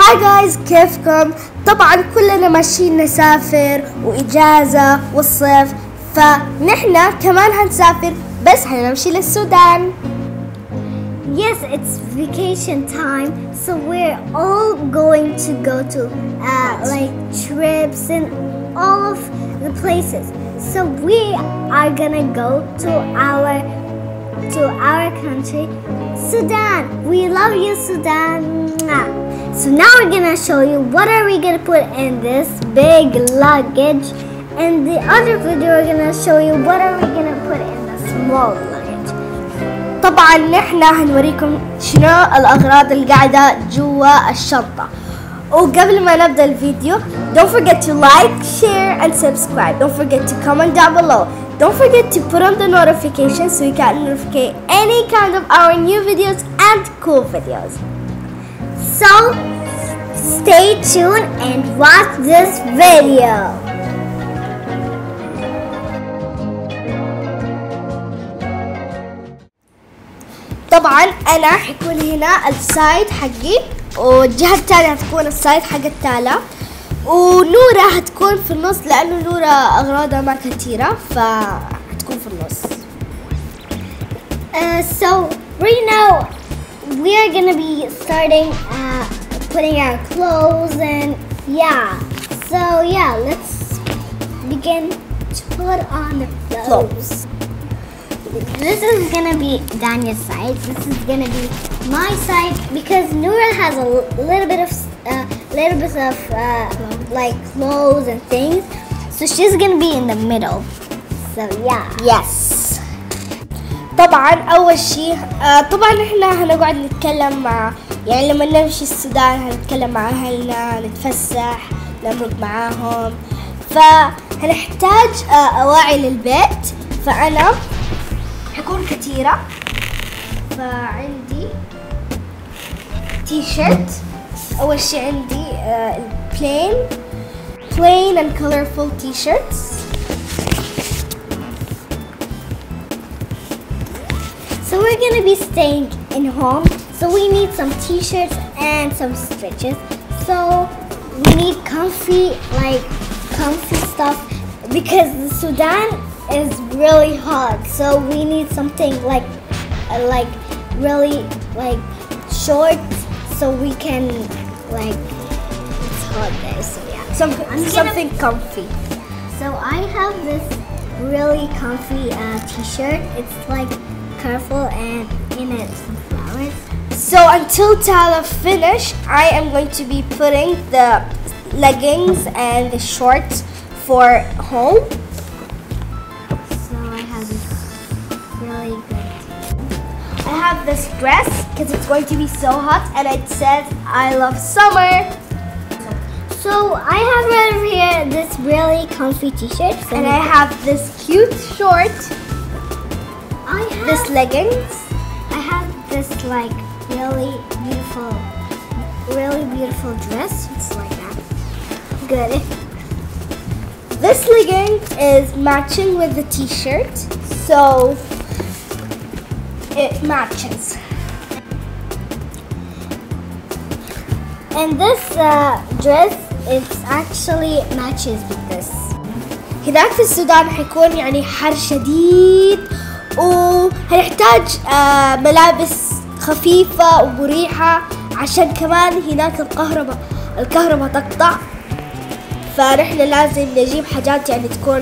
هاي جايز، كيفكم؟ طبعا كلنا ماشيين نسافر وإجازة والصيف، فنحنا كمان هنسافر بس هنمشي للسودان. Yes, it's vacation time, so we're all going to go to like trips and all of the places. So we are gonna go to our country, Sudan. We love you, Sudan. So now we're gonna show you what are we gonna put in this big luggage, and the other video we're gonna show you what are we gonna put in the small luggage. طبعا نحنا هنوريكم شنو الأغراض اللي قاعدة جوا الشنطة. وقبل ما نبدأ الفيديو, don't forget to like, share and subscribe. Don't forget to comment down below. Don't forget to put on the notifications so you can notify any kind of our new videos and cool videos. So stay tuned and watch this video. طبعا انا حيكون هنا السايد حقي، والجهة الثانية هتكون السايد حق التالة، ونورة هتكون في النص لانه نورة اغراضها ما كثيرة فهتكون في النص. So right now we are gonna be starting putting our clothes and so let's begin to put on the clothes. This is gonna be Danya's side. This is gonna be my side because Noura has a little bit of like clothes and things, so she's gonna be in the middle. So yes. طبعا اول شيء طبعا احنا هنقعد نتكلم مع، يعني لما نمشي السودان هنتكلم مع اهلنا، نتفسح، نمرق معاهم، فهنحتاج اواعي للبيت. فانا حكون كثيرة، فعندي تي شيرت. اول شيء عندي plain and colorful t-shirts. So we're gonna be staying in home, so we need some t-shirts and some stretches. So we need comfy stuff because the Sudan is really hot. So we need something like really short, so we can it's hot there. So something comfy. So I have this really comfy t-shirt. It's like colorful and in it some flowers. So until Tala finish, I am going to be putting the leggings and the shorts for home. So I have this really good I have this dress because it's going to be so hot, and it says I love summer. So I have right over here this really comfy t-shirt, and I have this cute short. I have this leggings. I have this like really beautiful dress. It's like that. Good. This legging is matching with the t-shirt, so it matches. And this dress, it actually matches with this. هناك في السودان حيكون يعني حر شديد، وهنحتاج ملابس خفيفة ومريحة عشان كمان هناك الكهرباء تقطع، فنحن لازم نجيب حاجات يعني تكون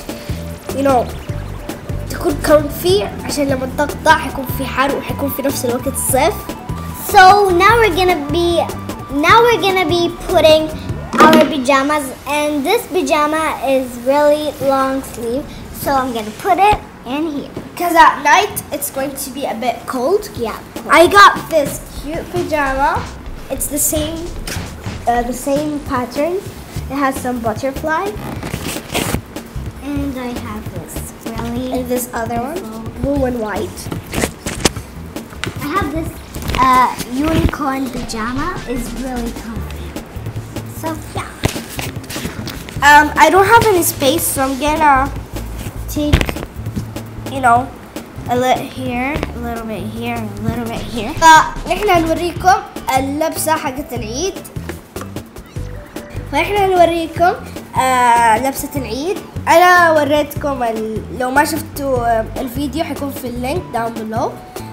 تكون comfy عشان لما تقطع حيكون في حر وحيكون في نفس الوقت الصيف. So now we're gonna be putting our pajamas, and this pajama is really long sleeve, so I'm gonna put it in here. Because at night it's going to be a bit cold. Yeah. I got this cute pajama. It's the same pattern. It has some butterfly. And I have this really and this other one, blue and white. I have this unicorn pajama. Is really comfy. So I don't have any space, so I'm gonna take a little here, a little bit here, a little bit here. فنحن نوريكم اللبسة حقت العيد. فإحنا نوريكم لبسة العيد. أنا وريتكم لو ما شفتوا الفيديو حيكون في اللينك down below.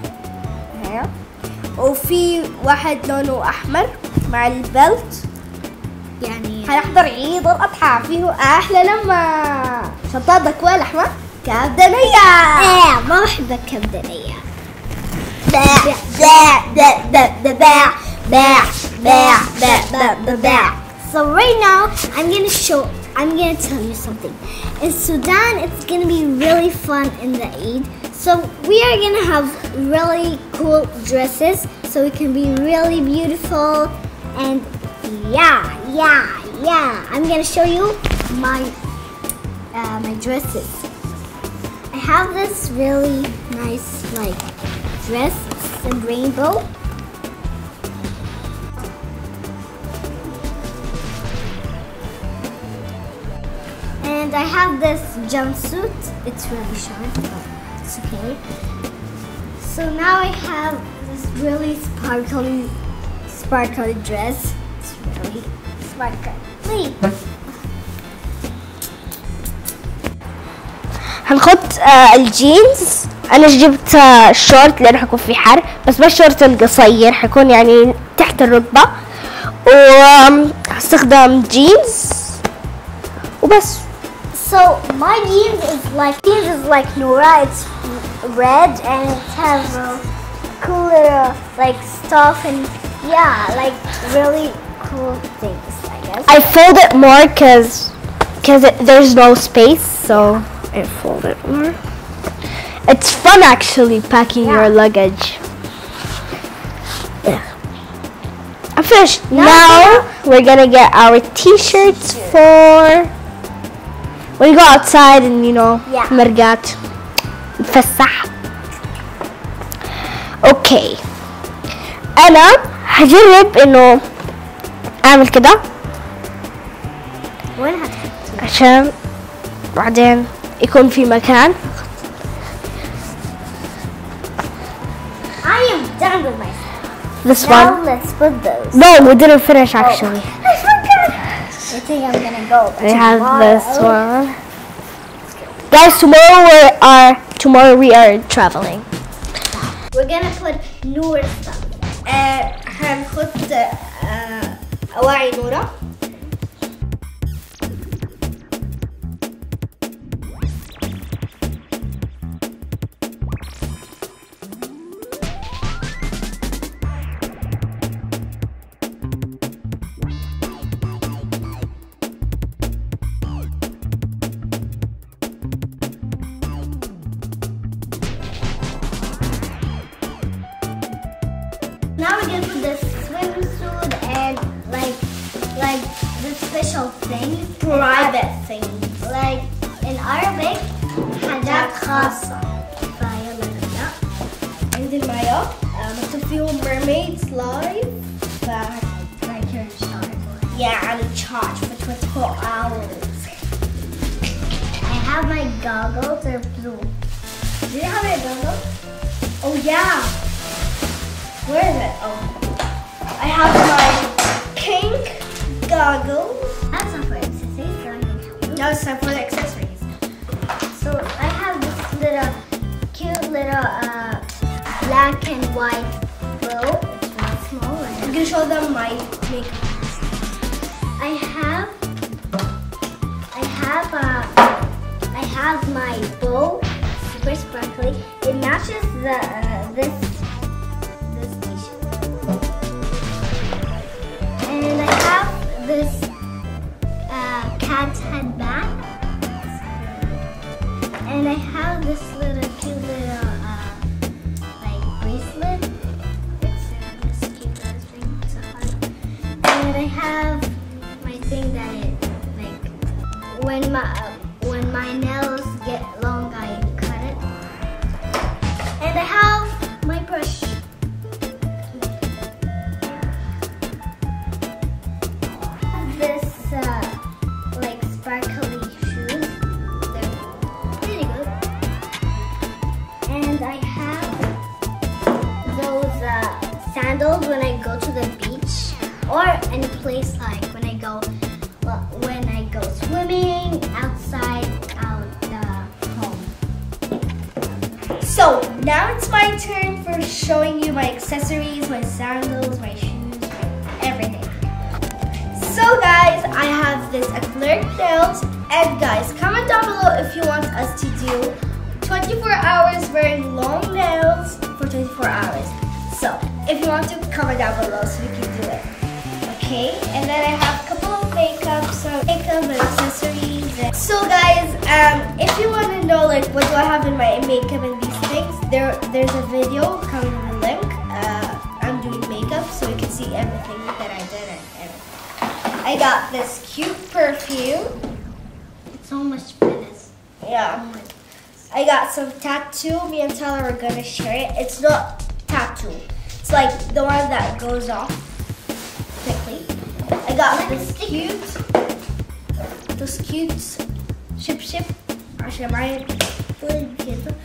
وفي واحد لونه أحمر مع البلت، يعني حنحضر عيد الأضحى فيه أحلى لما شنطتك ولحمة كبدانية. ما بحب الكبدانية. So right now I'm gonna tell you something. In Sudan it's gonna be really fun in the Eid. So we are gonna have really cool dresses so we can be really beautiful, and yeah. I'm gonna show you my dresses. I have this really nice like dress in rainbow. And I have this jumpsuit. It's really short, but it's okay. So now I have this really sparkly dress. It's really sparkly. هنحط الجينز. انا جبت الشورت لانه حيكون في حر، بس ما الشورت القصير، حيكون يعني تحت الركبة، وهستخدم جينز وبس. So my jeans is like Nora. It's red and it has cool little like stuff and like really cool things, I guess. I fold it more because there's no space, so I fold it more. It's fun actually packing your luggage. I'm finished. Now we're gonna get our t-shirts for when you go outside and مرقات نتفسح. اوكي انا هجرب انه اعمل كده عشان بعدين يكون في مكان. I am done with myself. This Now one. let's put those. No, we didn't finish actually. I forgot. I think I'm gonna go. I have this one. Guys, tomorrow we are traveling. We're gonna put newer stuff. هنحط أواعي نورة. Now we're gonna put the swimsuit and like this special thing. Private thing. Like in Arabic, حاجات خاصة. فيلا نبدأ. عندي المايو مكتوب فيه mermaids live. Like you're in charge. Yeah, I'm in charge for 24 hours. I have my goggles, they're blue. Do you have your goggles? Oh yeah. Where is it? Oh. I have my pink goggles. That's not for accessories, so I can help you. No, it's not for the accessories. So I have this little cute little black and white bow. It's really small. I'm gonna show them my makeup. I have my bow, super sparkly. It matches the this t-shirt. And I have this cat's headband. And I have this little cute little like bracelet. It's this cute little string. It's a heart. And I have my thing that it like when my nails get long, I cut it. And I have my brush. This like sparkly shoes. They're pretty good. And I have those sandals when I go to the beach or any place like when I go So now it's my turn for showing you my accessories, my sandals, my shoes, everything. So guys, I have this acrylic nails, and guys, comment down below if you want us to do 24 hours wearing long nails for 24 hours. So if you want to, comment down below so we can do it. Okay, and then I have a couple of makeup and accessories. So guys, if you want to know like what do I have in my makeup and these things, there's a video coming in the link. I'm doing makeup so you can see everything that I did and everything. I got this cute perfume. It's so much goodness. Yeah. I got some tattoo. Me and Tyler are gonna share it. It's not tattoo. It's like the one that goes off quickly. I got this cute ship. عشان معايا فوق كده.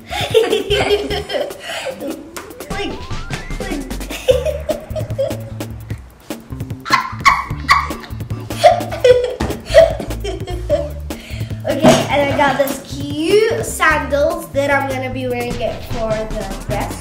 Okay, and I got this cute sandals that I'm gonna be wearing it for the dress.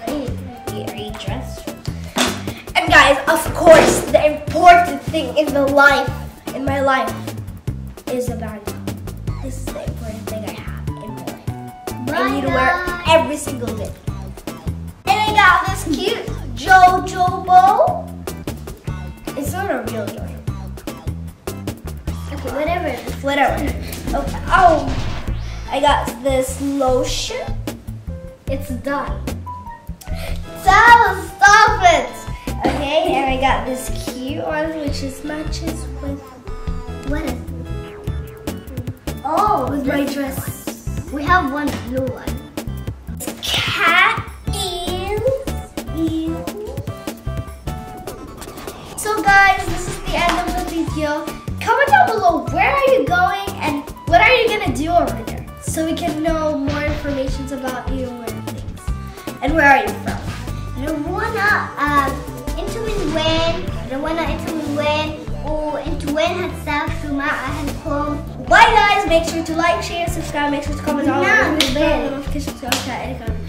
And guys, of course, the important thing in my life is a bag. This is the important thing I have in my life. I need to wear every single day. And I got this cute JoJo bow. It's not a real JoJo. Okay, whatever. Okay. Oh, I got this lotion. It's done. Stop it. Okay, and I got this cute one which matches with What is it? with my dress. We have one blue one. Cat ears. So guys, this is the end of the video. Comment down below where are you going and what are you gonna do over there, so we can know more information about you and things. And where are you from? روانا انتوا من وين وانتوا وين هتسافروا مع اهلكم. Bye guys, make sure to like, share, subscribe, make sure to comment on نعم the notification.